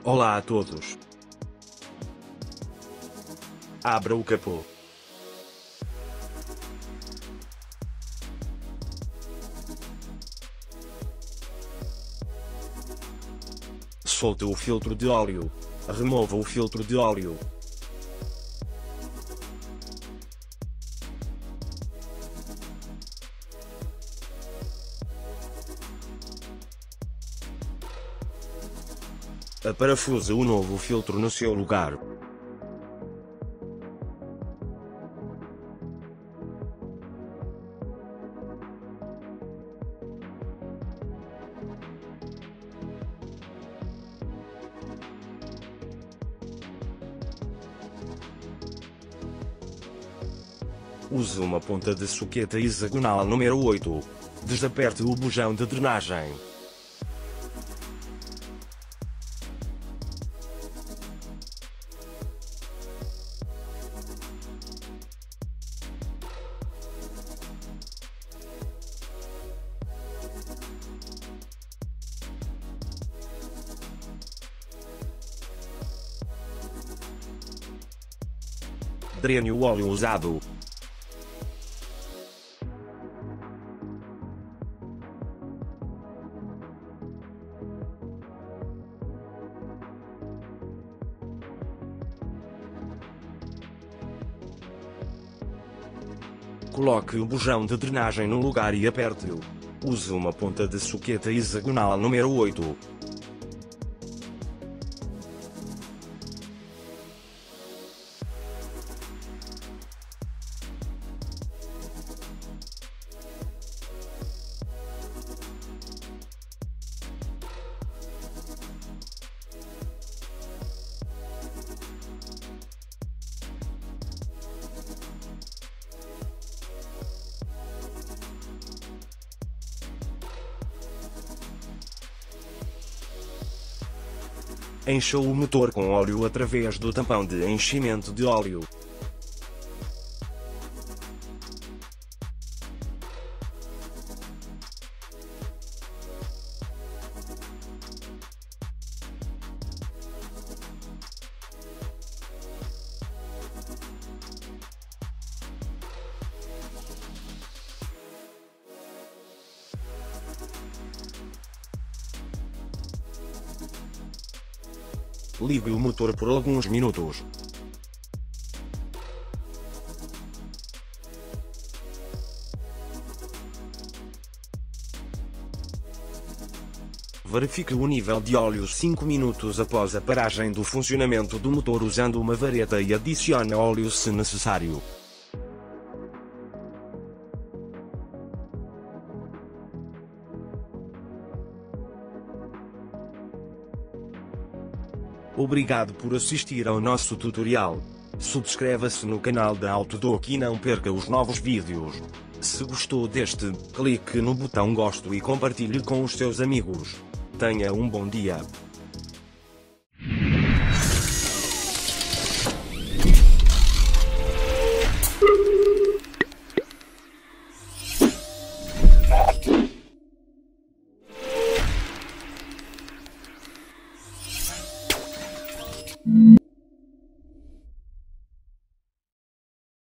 Olá a todos. Abra o capô. Solte o filtro de óleo. Remova o filtro de óleo. Parafuse o novo filtro no seu lugar. Use uma ponta de suqueta hexagonal número 8. Desaperte o bujão de drenagem. Drene o óleo usado. Coloque o bujão de drenagem no lugar e aperte-o. Use uma ponta de suqueta hexagonal número 8. Encha o motor com óleo através do tampão de enchimento de óleo. Ligue o motor por alguns minutos. Verifique o nível de óleo 5 minutos após a paragem do funcionamento do motor usando uma vareta e adicione óleo se necessário. Obrigado por assistir ao nosso tutorial. Subscreva-se no canal da Autodoc e não perca os novos vídeos. Se gostou deste, clique no botão gosto e compartilhe com os seus amigos. Tenha um bom dia.